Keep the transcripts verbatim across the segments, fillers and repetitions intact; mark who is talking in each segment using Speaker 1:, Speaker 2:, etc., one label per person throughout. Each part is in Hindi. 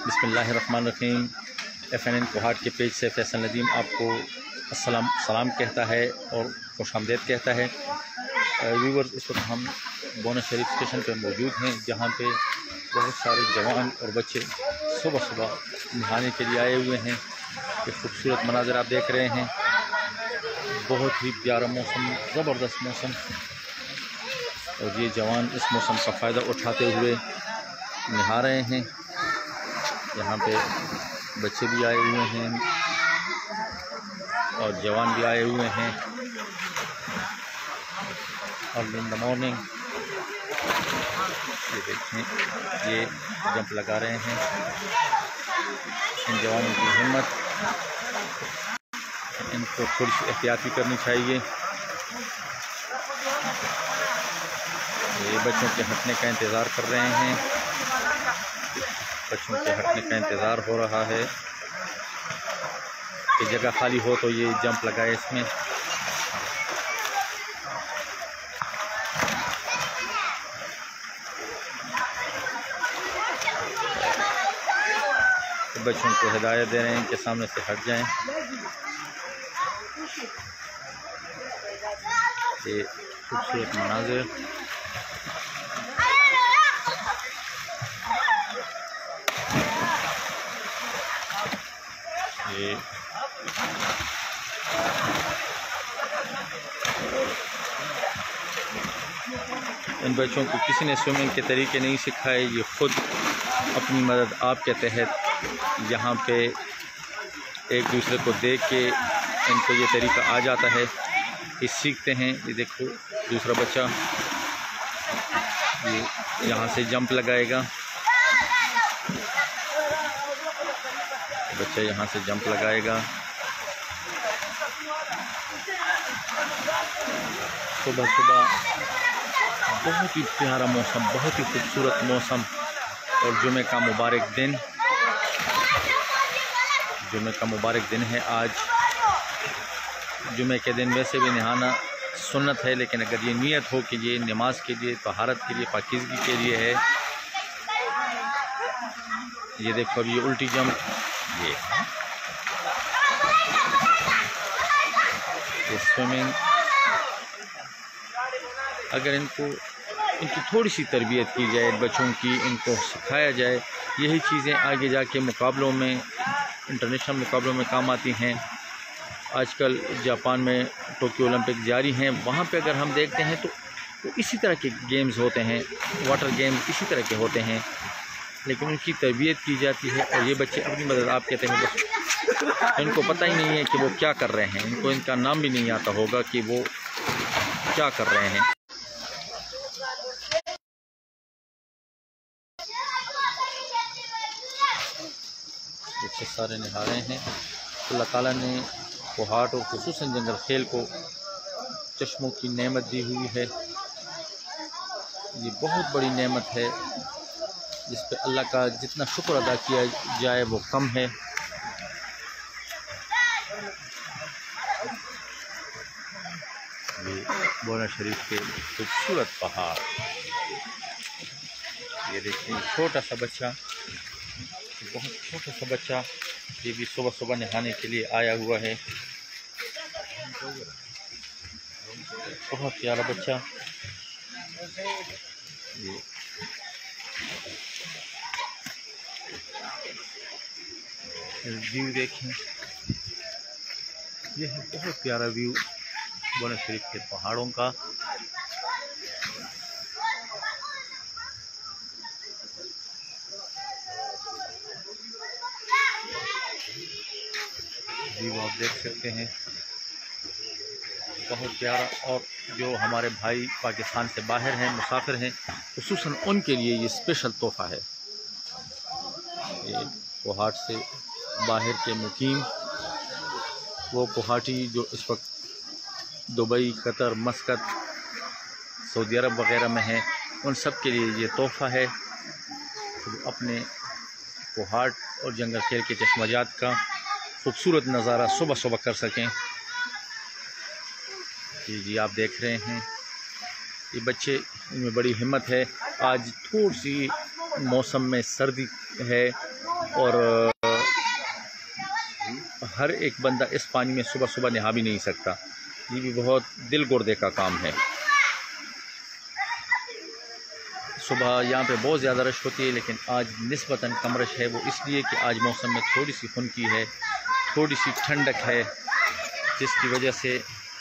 Speaker 1: बिस्मिल्लाहिर्रहमानिर्रहीम। एफ एन एन कोहाट के पेज से फैसल नदीम आपको अस्सलाम सलाम कहता है और खुशामदीद कहता है। व्यूवर्स, इस वक्त हम बोना शरीफ स्टेशन पर मौजूद हैं, जहाँ पे बहुत सारे जवान और बच्चे सुबह सुबह नहाने के लिए आए हुए हैं। ये खूबसूरत मनाज़र आप देख रहे हैं, बहुत ही प्यारा मौसम, ज़बरदस्त मौसम, और ये जवान इस मौसम का फ़ायदा उठाते हुए नहा रहे हैं। यहाँ पे बच्चे भी आए हुए हैं और जवान भी आए हुए हैं। अर्ली इन द मॉर्निंग ये देखें, ये जंप लगा रहे हैं। इन जवानों की हिम्मत, इनको थोड़ी सी एहतियात भी करनी चाहिए। ये बच्चों के हटने का इंतज़ार कर रहे हैं, बच्चों के हटने का इंतज़ार हो रहा है कि जगह खाली हो तो ये जंप लगाए इसमें। तो बच्चों को हिदायत दे रहे हैं कि सामने से हट जाएं। ये खूबसूरत मनाज़िर, ये इन बच्चों को किसी ने स्विमिंग के तरीके नहीं सिखाए। ये खुद अपनी मदद आप के तहत यहाँ पे एक दूसरे को देख के इनको ये तरीका आ जाता है, ये सीखते हैं। ये देखो, दूसरा बच्चा ये यहाँ से जंप लगाएगा, बच्चा यहाँ से जंप लगाएगा। सुबह सुबह बहुत ही प्यारा मौसम, बहुत ही खूबसूरत मौसम, और जुमे का मुबारक दिन, जुमे का मुबारक दिन है आज। जुमे के दिन वैसे भी नहाना सुन्नत है, लेकिन अगर ये नियत हो कि ये नमाज के लिए, तहारत के लिए, पाकीज़गी के लिए है। ये देखो, अब ये उल्टी जंप, ये ये स्विमिंग, अगर इनको इनकी थोड़ी सी तरबियत की जाए, बच्चों की, इनको सिखाया जाए, यही चीज़ें आगे जाके मुकाबलों में, इंटरनेशनल मुकाबलों में काम आती हैं। आजकल जापान में टोक्यो ओलंपिक जारी हैं, वहाँ पे अगर हम देखते हैं तो, तो इसी तरह के गेम्स होते हैं, वाटर गेम्स इसी तरह के होते हैं, लेकिन उनकी तरबियत की जाती है। और ये बच्चे अपनी मदद आप कहते हैं, बस इनको पता ही नहीं है कि वो क्या कर रहे हैं, इनको इनका नाम भी नहीं आता होगा कि वो क्या कर रहे हैं। बच्चे सारे नहा रहे हैं। अल्लाह ताला ने कोहाट और खुसूसन जंगल खेल को चश्मों की नेमत दी हुई है। ये बहुत बड़ी नेमत है, जिस पे अल्लाह का जितना शुक्र अदा किया जाए वो कम है। ये बोना शरीफ के खूबसूरत पहाड़, ये देखिए, छोटा सा बच्चा, बहुत छोटा सा बच्चा, ये भी सुबह सुबह नहाने के लिए आया हुआ है। बहुत प्यारा बच्चा, ये व्यू देखें, ये है बहुत प्यारा व्यू बोना शरीफ के पहाड़ों का। व्यू आप देख सकते हैं, बहुत प्यारा। और जो हमारे भाई पाकिस्तान से बाहर हैं, मुसाफिर हैं, खुसूसन उनके लिए ये स्पेशल तोहफ़ा है। ये कोहाट से बाहर के मुकीम, वो कोहाटी जो इस वक्त दुबई, कतर, मस्कत, सऊदी अरब वग़ैरह में हैं, उन सब के लिए ये तोहफ़ा है। तो अपने कोहाट और जंगल खेल के चश्मजात का खूबसूरत नज़ारा सुबह सुबह कर सकें। जी जी आप देख रहे हैं, ये बच्चे, इनमें बड़ी हिम्मत है। आज थोड़ी सी मौसम में सर्दी है, और हर एक बंदा इस पानी में सुबह सुबह नहा भी नहीं सकता। ये भी बहुत दिल गुर्दे का काम है। सुबह यहाँ पे बहुत ज़्यादा रश होती है, लेकिन आज निस्बतन कम रश है। वो इसलिए कि आज मौसम में थोड़ी सी खुनकी है, थोड़ी सी ठंडक है, जिसकी वजह से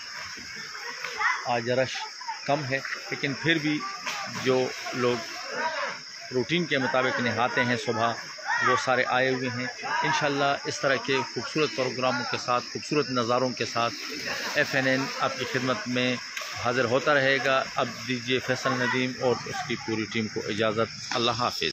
Speaker 1: आज रश कम है। लेकिन फिर भी जो लोग रूटीन के मुताबिक नहाते हैं सुबह, वो सारे आए हुए हैं। इंशाल्लाह इस तरह के खूबसूरत प्रोग्रामों के साथ, खूबसूरत नज़ारों के साथ एफ एन एन आपकी खिदमत में हाज़िर होता रहेगा। अब दीजिए फैसल नदीम और उसकी पूरी टीम को इजाज़त। अल्लाह हाफ़िज़।